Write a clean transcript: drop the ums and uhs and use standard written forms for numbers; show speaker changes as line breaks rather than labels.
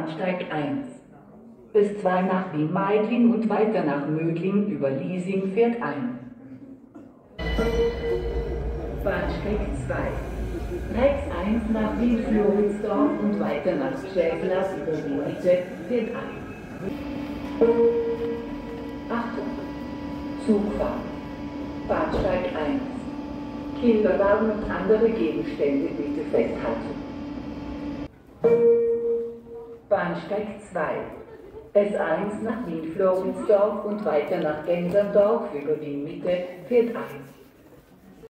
Bahnsteig 1. Bis 2 nach Wien-Meidling und weiter nach Mödling über Liesing fährt ein. Bahnsteig 2. Rechts 1 nach Wien-Floridsdorf und weiter nach Schäflers über Wien-Mitte fährt ein. Achtung! Zugfahrt. Bahnsteig 1. Kinderwagen und andere Gegenstände bitte festhalten. Bahnsteig 2. S1 nach Wien-Floridsdorf und weiter nach Genserndorf über Wien-Mitte fährt ein.